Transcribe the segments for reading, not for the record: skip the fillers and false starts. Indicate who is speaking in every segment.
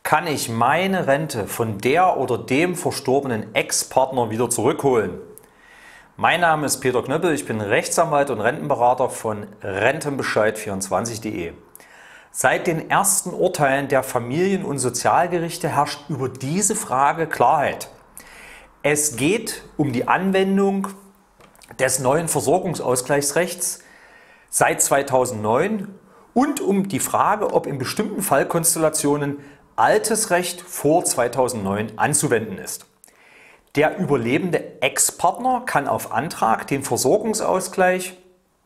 Speaker 1: Kann ich meine Rente von der oder dem verstorbenen Ex-Partner wieder zurückholen? Mein Name ist Peter Knöppel, ich bin Rechtsanwalt und Rentenberater von Rentenbescheid24.de. Seit den ersten Urteilen der Familien- und Sozialgerichte herrscht über diese Frage Klarheit. Es geht um die Anwendung des neuen Versorgungsausgleichsrechts seit 2009 und um die Frage, ob in bestimmten Fallkonstellationen altes Recht vor 2009 anzuwenden ist. Der überlebende Ex-Partner kann auf Antrag den Versorgungsausgleich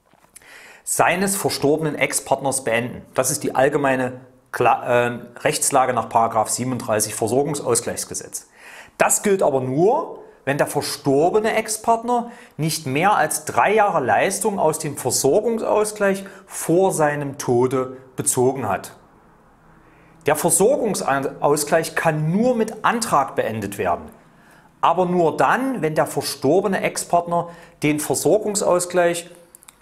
Speaker 1: seines verstorbenen Ex-Partners beenden. Das ist die allgemeine Rechtslage nach § 37 Versorgungsausgleichsgesetz. Das gilt aber nur, wenn der verstorbene Ex-Partner nicht mehr als 3 Jahre Leistung aus dem Versorgungsausgleich vor seinem Tode bezogen hat. Der Versorgungsausgleich kann nur mit Antrag beendet werden, aber nur dann, wenn der verstorbene Ex-Partner den Versorgungsausgleich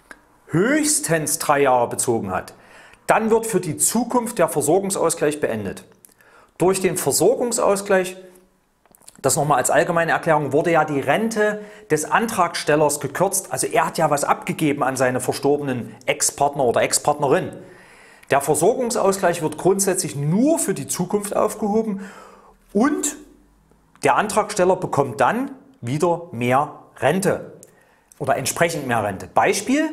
Speaker 1: höchstens 3 Jahre bezogen hat. Dann wird für die Zukunft der Versorgungsausgleich beendet. Durch den Versorgungsausgleich, das nochmal als allgemeine Erklärung, wurde ja die Rente des Antragstellers gekürzt. Also er hat ja was abgegeben an seine verstorbenen Ex-Partner oder Ex-Partnerin. Der Versorgungsausgleich wird grundsätzlich nur für die Zukunft aufgehoben und der Antragsteller bekommt dann wieder mehr Rente oder entsprechend mehr Rente. Beispiel: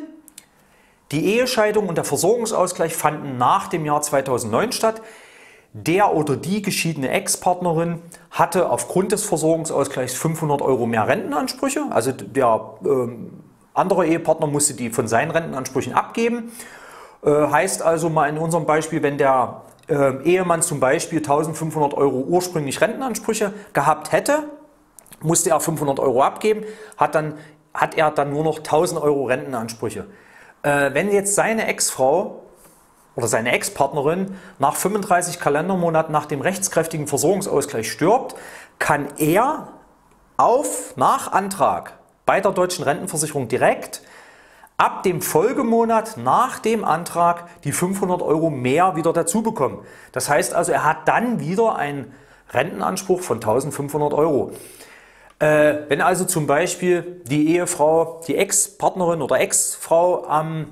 Speaker 1: Die Ehescheidung und der Versorgungsausgleich fanden nach dem Jahr 2009 statt. Der oder die geschiedene Ex-Partnerin hatte aufgrund des Versorgungsausgleichs 500 € mehr Rentenansprüche. Also der andere Ehepartner musste die von seinen Rentenansprüchen abgeben. Heißt also mal in unserem Beispiel, wenn der Ehemann zum Beispiel 1.500 € ursprünglich Rentenansprüche gehabt hätte, musste er 500 € abgeben, hat er dann nur noch 1.000 € Rentenansprüche. Wenn jetzt seine Ex-Frau oder seine Ex-Partnerin nach 35 Kalendermonaten nach dem rechtskräftigen Versorgungsausgleich stirbt, kann er nach Antrag bei der Deutschen Rentenversicherung direkt ab dem Folgemonat nach dem Antrag die 500 € mehr wieder dazu bekommen. Das heißt also, er hat dann wieder einen Rentenanspruch von 1.500 €. Wenn also zum Beispiel die Ehefrau, die Ex-Partnerin oder Ex-Frau am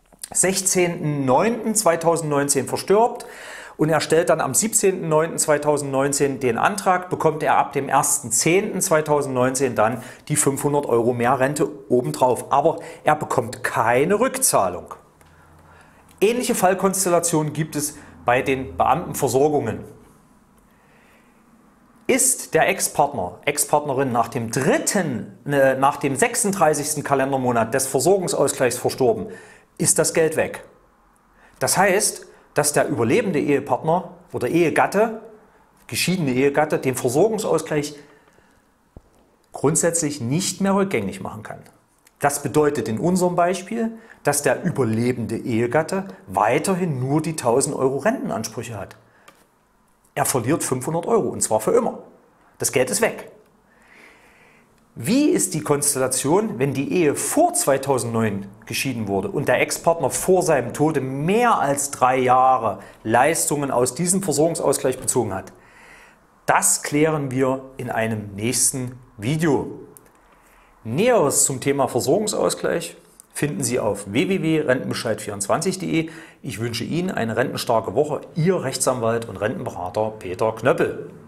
Speaker 1: 16.09.2019 verstirbt und er stellt dann am 17.09.2019 den Antrag, bekommt er ab dem 1.10.2019 dann die 500 € mehr Rente obendrauf. Aber er bekommt keine Rückzahlung. Ähnliche Fallkonstellationen gibt es bei den Beamtenversorgungen. Ist der Ex-Partner, Ex-Partnerin nach dem 36. Kalendermonat des Versorgungsausgleichs verstorben, ist das Geld weg. Das heißt, dass der überlebende Ehepartner oder Ehegatte, geschiedene Ehegatte, den Versorgungsausgleich grundsätzlich nicht mehr rückgängig machen kann. Das bedeutet in unserem Beispiel, dass der überlebende Ehegatte weiterhin nur die 1.000 € Rentenansprüche hat. Er verliert 500 € und zwar für immer. Das Geld ist weg. Wie ist die Konstellation, wenn die Ehe vor 2009 geschieden wurde und der Ex-Partner vor seinem Tode mehr als 3 Jahre Leistungen aus diesem Versorgungsausgleich bezogen hat? Das klären wir in einem nächsten Video. Näheres zum Thema Versorgungsausgleich finden Sie auf www.rentenbescheid24.de. Ich wünsche Ihnen eine rentenstarke Woche. Ihr Rechtsanwalt und Rentenberater Peter Knöppel.